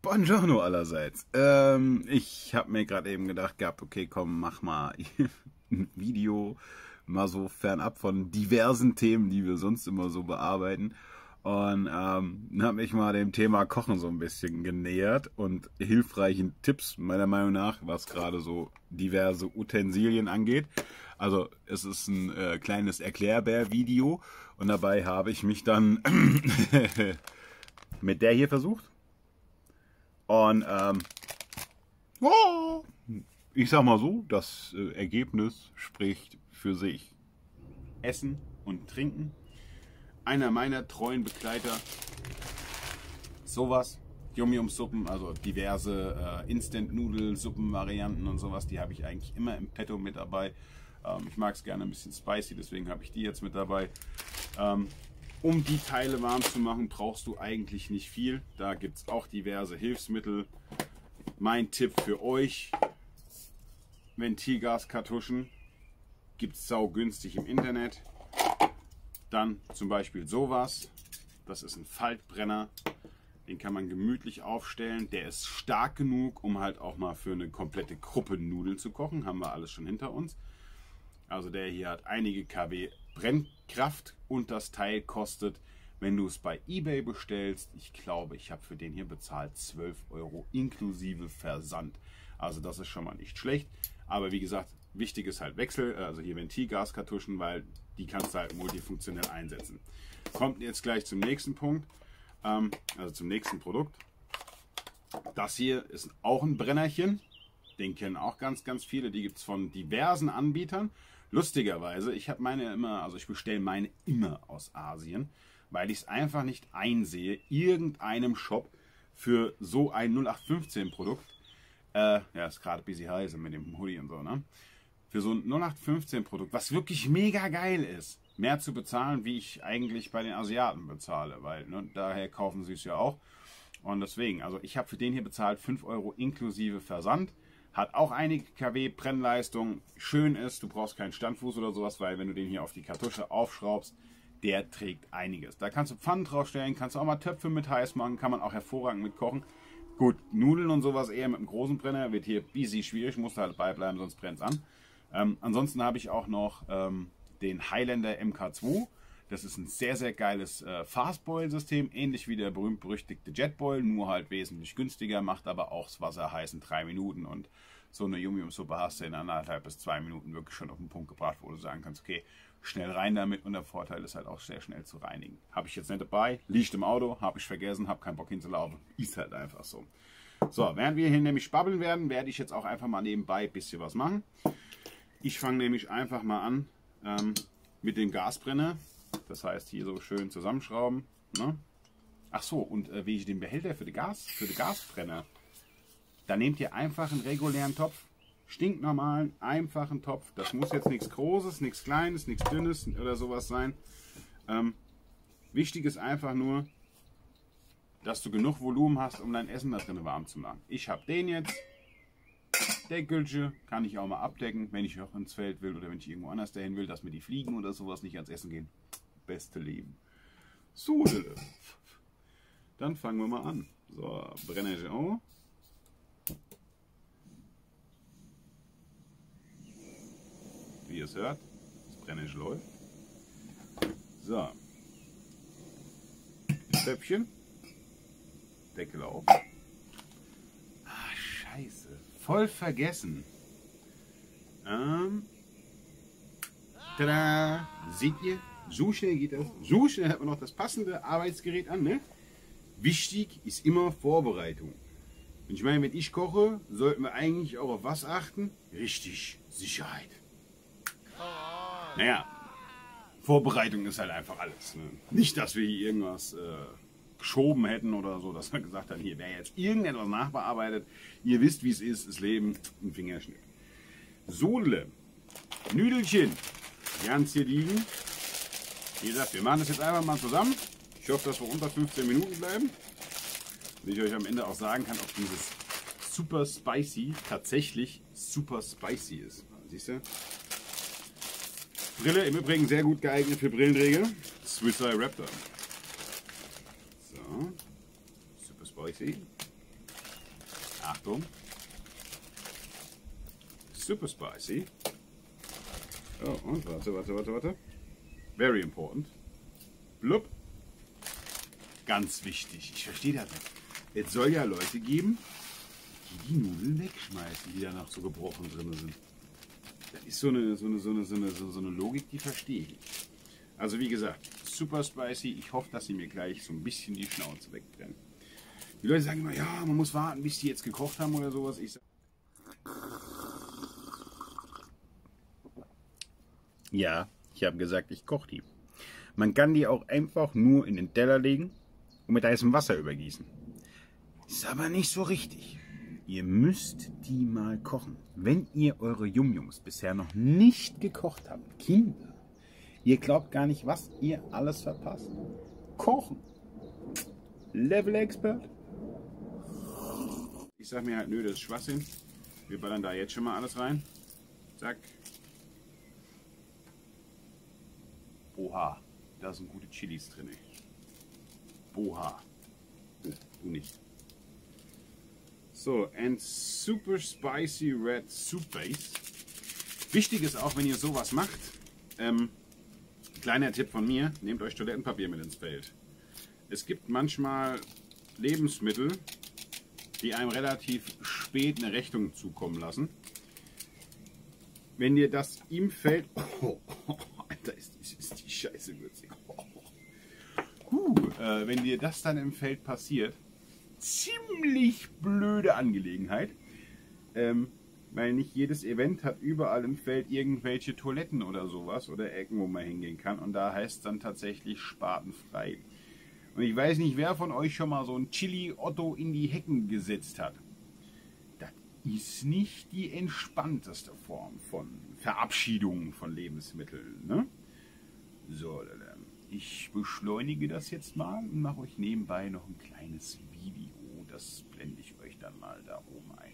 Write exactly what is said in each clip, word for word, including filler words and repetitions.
Buongiorno allerseits. Ähm, ich habe mir gerade eben gedacht gehabt, okay, komm, mach mal ein Video, mal so fernab von diversen Themen, die wir sonst immer so bearbeiten. Und ähm, habe mich mal dem Thema Kochen so ein bisschen genähert und hilfreichen Tipps, meiner Meinung nach, was gerade so diverse Utensilien angeht. Also es ist ein äh, kleines Erklärbär-Video und dabei habe ich mich dann mit der hier versucht. Und ähm, oh, ich sag mal so, das äh, Ergebnis spricht für sich. Essen und Trinken. Einer meiner treuen Begleiter. Sowas. Yum-Yum-Suppen, also diverse äh, Instant-Nudel-Suppen-Varianten und sowas, die habe ich eigentlich immer im Petto mit dabei. Ähm, ich mag es gerne ein bisschen spicy, deswegen habe ich die jetzt mit dabei. Ähm, Um die Teile warm zu machen, brauchst du eigentlich nicht viel. Da gibt es auch diverse Hilfsmittel. Mein Tipp für euch: Ventilgaskartuschen gibt es saugünstig im Internet. Dann zum Beispiel sowas. Das ist ein Faltbrenner. Den kann man gemütlich aufstellen. Der ist stark genug, um halt auch mal für eine komplette Gruppe Nudeln zu kochen. Haben wir alles schon hinter uns. Also der hier hat einige Kilowatt Brennkraft und das Teil kostet, wenn du es bei eBay bestellst, ich glaube, ich habe für den hier bezahlt zwölf Euro inklusive Versand. Also das ist schon mal nicht schlecht. Aber wie gesagt, wichtig ist halt Wechsel, also hier Ventilgaskartuschen, weil die kannst du halt multifunktionell einsetzen. Kommt jetzt gleich zum nächsten Punkt, ähm, also zum nächsten Produkt. Das hier ist auch ein Brennerchen. Den kennen auch ganz, ganz viele. Die gibt es von diversen Anbietern. Lustigerweise, ich habe meine immer, also ich bestelle meine immer aus Asien, weil ich es einfach nicht einsehe, irgendeinem Shop für so ein null acht fünfzehn Produkt, äh, ja, ist gerade ein bisschen heiß mit dem Hoodie und so, ne? Für so ein null acht fünfzehn Produkt, was wirklich mega geil ist, mehr zu bezahlen, wie ich eigentlich bei den Asiaten bezahle, weil ne, daher kaufen sie es ja auch. Und deswegen, also ich habe für den hier bezahlt fünf Euro inklusive Versand. Hat auch einige Kilowatt Brennleistung. Schön ist, du brauchst keinen Standfuß oder sowas, weil wenn du den hier auf die Kartusche aufschraubst, der trägt einiges. Da kannst du Pfannen draufstellen, kannst du auch mal Töpfe mit heiß machen, kann man auch hervorragend mit kochen. Gut, Nudeln und sowas eher mit einem großen Brenner, wird hier easy schwierig, musst du halt beibleiben, sonst brennt es an. Ähm, ansonsten habe ich auch noch ähm, den Highlander M K zwei. Das ist ein sehr, sehr geiles äh, Fastboil-System, ähnlich wie der berühmt-berüchtigte Jetboil, nur halt wesentlich günstiger, macht aber auch das Wasser heiß in drei Minuten und so eine Yum-Yum-Suppe hast du in anderthalb bis zwei Minuten wirklich schon auf den Punkt gebracht, wo du sagen kannst, okay, schnell rein damit und der Vorteil ist halt auch sehr schnell zu reinigen. Habe ich jetzt nicht dabei, liegt im Auto, habe ich vergessen, habe keinen Bock hinzulaufen, ist halt einfach so. So, während wir hier nämlich babbeln werden, werde ich jetzt auch einfach mal nebenbei ein bisschen was machen. Ich fange nämlich einfach mal an ähm, mit dem Gasbrenner. Das heißt, hier so schön zusammenschrauben. Ne? Ach so, und äh, wie ich den Behälter für den Gas, für den Gasbrenner. Da nehmt ihr einfach einen regulären Topf, stinknormalen, einfachen Topf. Das muss jetzt nichts Großes, nichts Kleines, nichts Dünnes oder sowas sein. Ähm, wichtig ist einfach nur, dass du genug Volumen hast, um dein Essen da drin warm zu machen. Ich habe den jetzt. Deckelchen kann ich auch mal abdecken, wenn ich auch ins Feld will oder wenn ich irgendwo anders dahin will, dass mir die Fliegen oder sowas nicht ans Essen gehen. Beste Leben. So, dann fangen wir mal an. So, Brenner auch. Wie ihr es hört, das Brenner läuft. So, Töpfchen, Deckel auf. Ah, scheiße. Voll vergessen. Ähm. Tada! Seht ihr? So schnell geht das. So schnell hat man noch das passende Arbeitsgerät an. Ne? Wichtig ist immer Vorbereitung. Und ich meine, wenn ich koche, sollten wir eigentlich auch auf was achten? Richtig, Sicherheit. Naja, Vorbereitung ist halt einfach alles. Ne? Nicht, dass wir hier irgendwas äh, geschoben hätten oder so, dass wir gesagt haben, hier wäre jetzt irgendetwas nachbearbeitet. Ihr wisst, wie es ist, das Leben, ein Fingerschnitt. Sohle, Nüdelchen, die haben es hier liegen. Wie gesagt, wir machen das jetzt einfach mal zusammen. Ich hoffe, dass wir unter fünfzehn Minuten bleiben. Und ich euch am Ende auch sagen kann, ob dieses Super Spicy tatsächlich super spicy ist. Siehst du? Brille im Übrigen sehr gut geeignet für Brillenträger. Swiss Eye Raptor. So, super spicy. Achtung. Super spicy. Oh, und warte, warte, warte, warte. Very important. Blub. Ganz wichtig. Ich verstehe das nicht. Es soll ja Leute geben, die die Nudeln wegschmeißen, die da noch so gebrochen drin sind. Das ist so eine, so eine, so eine, so eine, so eine Logik, die verstehe ich nicht. Also wie gesagt, super spicy. Ich hoffe, dass sie mir gleich so ein bisschen die Schnauze wegbrennen. Die Leute sagen immer, ja, man muss warten, bis die jetzt gekocht haben oder sowas. Ich sag, ja, ich habe gesagt, ich koche die. Man kann die auch einfach nur in den Teller legen und mit heißem Wasser übergießen. Ist aber nicht so richtig. Ihr müsst die mal kochen. Wenn ihr eure Jum-Jums bisher noch nicht gekocht habt, Kinder, ihr glaubt gar nicht, was ihr alles verpasst. Kochen. Level Expert. Ich sag mir halt, nö, das ist Schwachsinn. Wir ballern da jetzt schon mal alles rein. Zack. Oha, da sind gute Chilis drin. Oha. Oh, du nicht. So, and super spicy red soup base. Wichtig ist auch, wenn ihr sowas macht, ähm, kleiner Tipp von mir, nehmt euch Toilettenpapier mit ins Feld. Es gibt manchmal Lebensmittel, die einem relativ spät eine Rechnung zukommen lassen. Wenn dir das im Feld... Oh, oh, Alter, ist, ist, ist die Scheiße würzig. Oh. Huh, äh, wenn dir das dann im Feld passiert, ziemlich blöde Angelegenheit. Ähm, weil nicht jedes Event hat überall im Feld irgendwelche Toiletten oder sowas oder Ecken, wo man hingehen kann. Und da heißt es dann tatsächlich spatenfrei. Und ich weiß nicht, wer von euch schon mal so ein Chili Otto in die Hecken gesetzt hat. Das ist nicht die entspannteste Form von Verabschiedung von Lebensmitteln. Ne? So, ich beschleunige das jetzt mal und mache euch nebenbei noch ein kleines Video. Das blende ich euch dann mal da oben ein.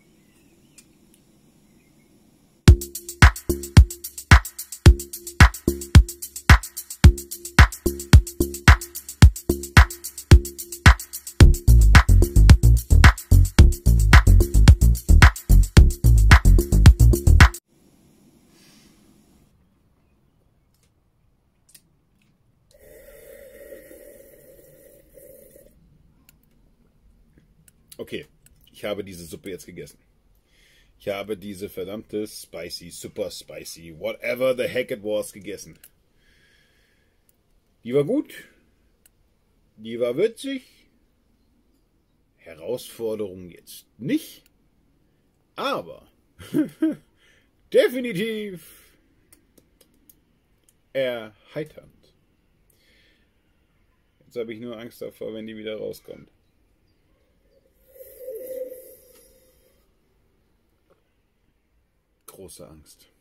Okay, ich habe diese Suppe jetzt gegessen. Ich habe diese verdammte spicy, super spicy, whatever the heck it was gegessen. Die war gut. Die war würzig. Herausforderung jetzt nicht. Aber definitiv erheiternd. Jetzt habe ich nur Angst davor, wenn die wieder rauskommt. Große Angst.